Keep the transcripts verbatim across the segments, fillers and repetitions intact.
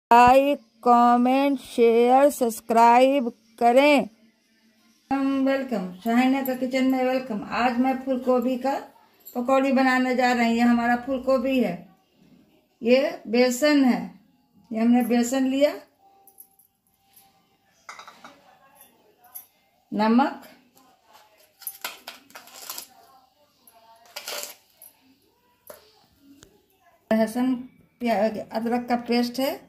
Like comment share subscribe करें। Welcome Shahina का kitchen में वेलकम। आज मैं फूल गोभी का पकौड़ी बनाने जा रही हूँ। ये हमारा फूल गोभी है, ये बेसन है, ये हमने बेसन लिया, नमक, लहसुन प्याज अदरक का पेस्ट है,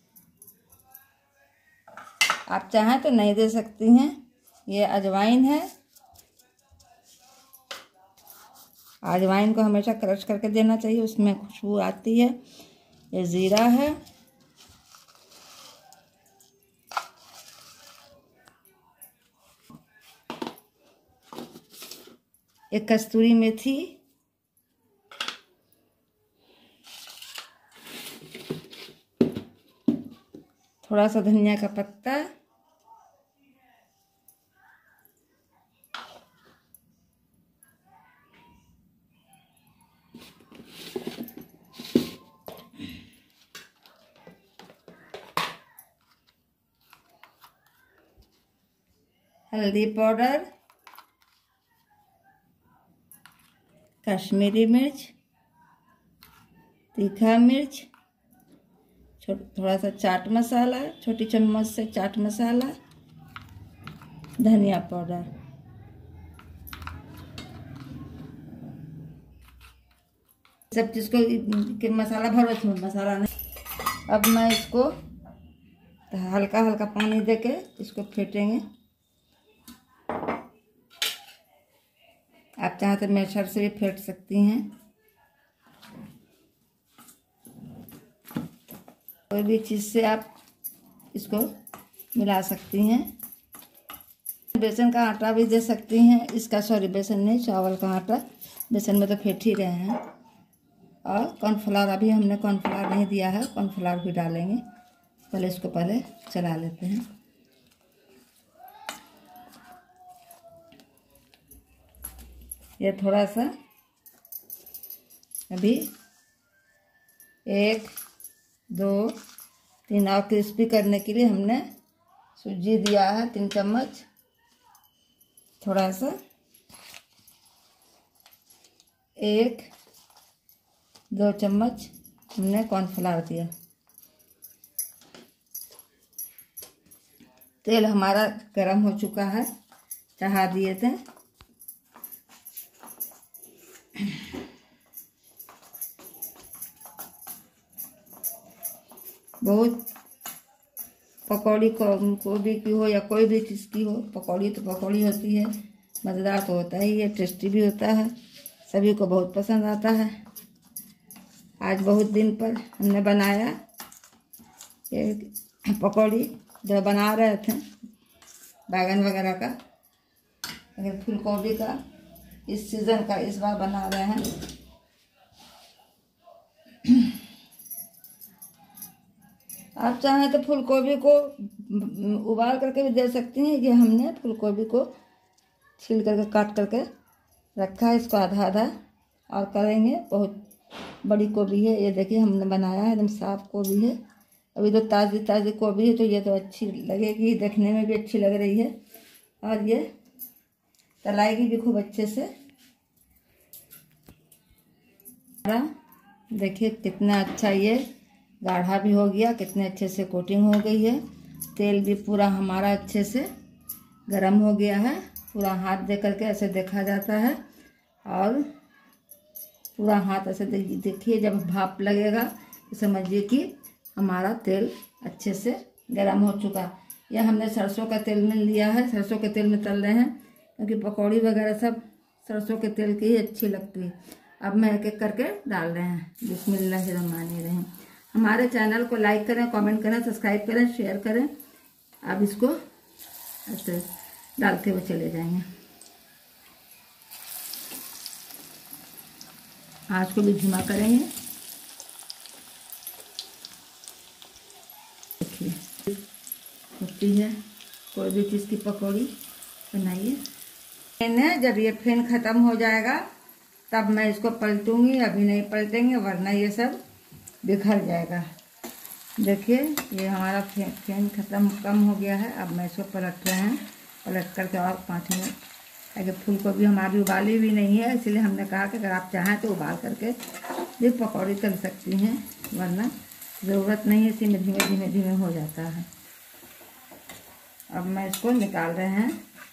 आप चाहें तो नहीं दे सकती हैं। ये अजवाइन है, अजवाइन को हमेशा क्रश करके देना चाहिए, उसमें खुशबू आती है। ये जीरा है, एक कस्तूरी मेथी, थोड़ा सा धनिया का पत्ता, हल्दी पाउडर, कश्मीरी मिर्च, तीखा मिर्च, थोड़ा सा चाट मसाला, छोटी चम्मच से चाट मसाला, धनिया पाउडर। सब चीज़ को मसाला भरो, इसमें मसाला नहीं। अब मैं इसको हल्का हल्का पानी देके इसको फेंटेंगे। आप चाहें तो मैशर से भी फेंट सकती हैं, कोई भी चीज़ से आप इसको मिला सकती हैं। बेसन का आटा भी दे सकती हैं, इसका सॉरी बेसन नहीं, चावल का आटा। बेसन में तो फेंट ही रहे हैं। और कॉर्नफ्लावर, अभी हमने कॉर्नफ्लावर नहीं दिया है, कॉर्नफ्लावर भी डालेंगे। पहले इसको पहले चला लेते हैं। ये थोड़ा सा अभी एक दो तीन और क्रिस्पी करने के लिए हमने सूजी दिया है, तीन चम्मच। थोड़ा सा एक दो चम्मच हमने कॉर्नफ्लावर दिया। तेल हमारा गरम हो चुका है, चढ़ा दिए थे। बहुत पकौड़ी को गोभी की हो या कोई भी चीज़ की हो, पकौड़ी तो पकौड़ी होती है, मज़ेदार तो होता ही है, टेस्टी भी होता है, सभी को बहुत पसंद आता है। आज बहुत दिन पर हमने बनाया ये पकौड़ी, जो बना रहे थे बैगन वगैरह का, लेकिन फूल गोभी का इस सीज़न का इस बार बना रहे हैं। आप चाहें तो फूल गोभी को उबाल करके भी दे सकती हैं। ये हमने फूल गोभी को छील करके काट करके रखा है, इसको आधा आधा और करेंगे। बहुत बड़ी गोभी है, ये देखिए हमने बनाया है, एकदम साफ गोभी है। अभी तो ताज़ी ताज़ी गोभी है, तो ये तो अच्छी लगेगी, देखने में भी अच्छी लग रही है, और ये तलाएगी भी खूब अच्छे से। देखिए कितना अच्छा ये गाढ़ा भी हो गया, कितने अच्छे से कोटिंग हो गई है। तेल भी पूरा हमारा अच्छे से गरम हो गया है। पूरा हाथ दे करके ऐसे देखा जाता है, और पूरा हाथ ऐसे देखिए, जब भाप लगेगा तो समझिए कि हमारा तेल अच्छे से गरम हो चुका। यह हमने सरसों का तेल में लिया है, सरसों के तेल में तल रहे हैं, क्योंकि पकौड़ी वगैरह सब सरसों के तेल की ही अच्छी लगती है। अब मैं एक एक करके डाल रहे हैं। बिस्मिल्लाहिर्रहमानिर्रहीम। हमारे चैनल को लाइक करें, कमेंट करें, सब्सक्राइब करें, शेयर करें। अब इसको ऐसे डालते हुए चले जाएंगे। आँच को भी धीमा करेंगे। देखिए होती है कोई भी चीज़ की पकौड़ी बनाइए। फेन, जब ये फेन ख़त्म हो जाएगा तब मैं इसको पलटूंगी, अभी नहीं पलटेंगे वरना ये सब बिखर जाएगा। देखिए ये हमारा फेन फेन ख़त्म कम हो गया है। अब मैं इसको पलट रहे हैं, पलट करके और पाँच मिनट, अगर फूल गोभी हमारी उबाली भी नहीं है, इसलिए हमने कहा कि अगर आप चाहें तो उबाल करके भी पकौड़ी तल सकती हैं, वरना ज़रूरत नहीं है, इसी में धीमे धीमे धीमे हो जाता है। अब मैं इसको निकाल रहे हैं,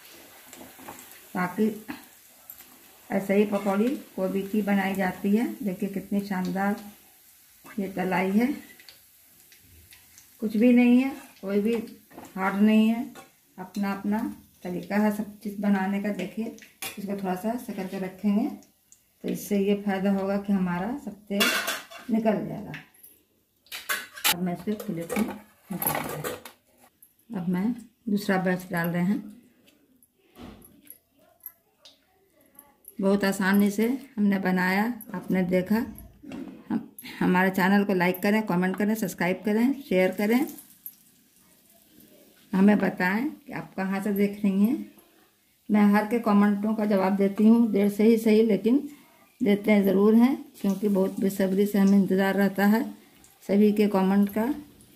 ताकि ऐसे ही पकौड़ी गोभी की बनाई जाती है। देखिए कितनी शानदार ये तलाई है, कुछ भी नहीं है, कोई भी हार्ड नहीं है, अपना अपना तरीका है सब चीज़ बनाने का। देखिए इसको थोड़ा सा सिकड़ के रखेंगे तो इससे ये फ़ायदा होगा कि हमारा सब तेल निकल जाएगा। अब मैं इसको प्लेट में निकाल रहा हूँ। अब मैं दूसरा बैच डाल रहे हैं। बहुत आसानी से हमने बनाया, आपने देखा। हम हमारे चैनल को लाइक करें, कमेंट करें, सब्सक्राइब करें, शेयर करें, हमें बताएं कि आप कहाँ से देख रही हैं। मैं हर के कमेंटों का जवाब देती हूँ, देर से ही सही लेकिन देते हैं ज़रूर हैं, क्योंकि बहुत बेसब्री से हमें इंतज़ार रहता है सभी के कमेंट का।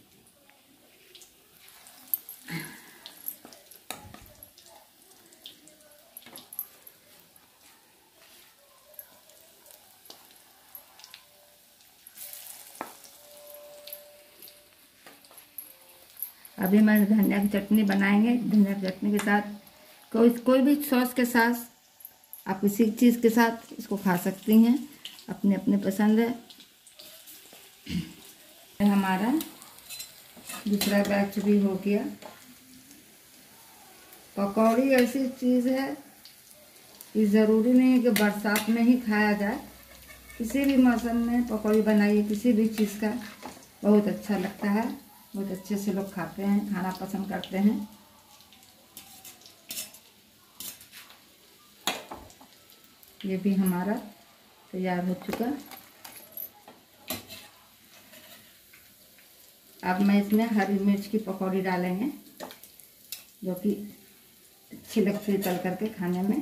अभी मैं धनिया की चटनी बनाएंगे। धनिया की चटनी के साथ कोई कोई भी सॉस के साथ, आप किसी चीज़ के साथ इसको खा सकती हैं, अपने अपने पसंद है। हमारा दूसरा बैच भी हो गया। पकौड़ी ऐसी चीज़ है कि ज़रूरी नहीं है कि बरसात में ही खाया जाए, किसी भी मौसम में पकौड़ी बनाइए, किसी भी चीज़ का बहुत अच्छा लगता है, बहुत अच्छे से लोग खाते हैं, खाना पसंद करते हैं। ये भी हमारा तैयार हो चुका। अब मैं इसमें हरी मिर्च की पकौड़ी डालेंगे, जो कि अच्छी लगती है तल करके खाने में।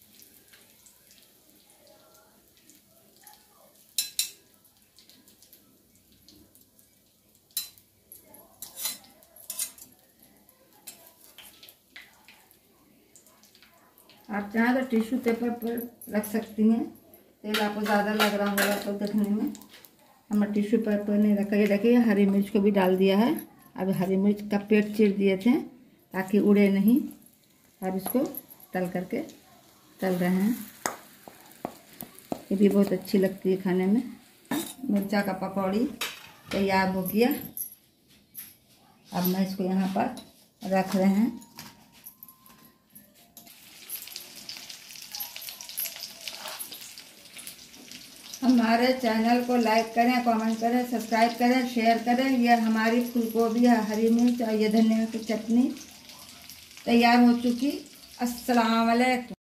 आप चाहें तो टिश्यू पेपर पर रख सकती हैं, तेल आपको ज़्यादा लग रहा होगा तो देखने में। हमने टिश्यू पेपर नहीं रखा। ये देखिए हरी मिर्च को भी डाल दिया है। अब हरी मिर्च का पेट चीर दिए थे ताकि उड़े नहीं। अब इसको तल करके तल रहे हैं, ये भी बहुत अच्छी लगती है खाने में। मिर्चा का पकौड़ी तैयार हो गया। अब मैं इसको यहाँ पर रख रहे हैं। हमारे चैनल को लाइक करें, कमेंट करें, सब्सक्राइब करें, शेयर करें। यह हमारी फूल गोभी, हरी मिर्च और ये धनिया की चटनी तैयार हो चुकी। अस्सलाम वालेकुम।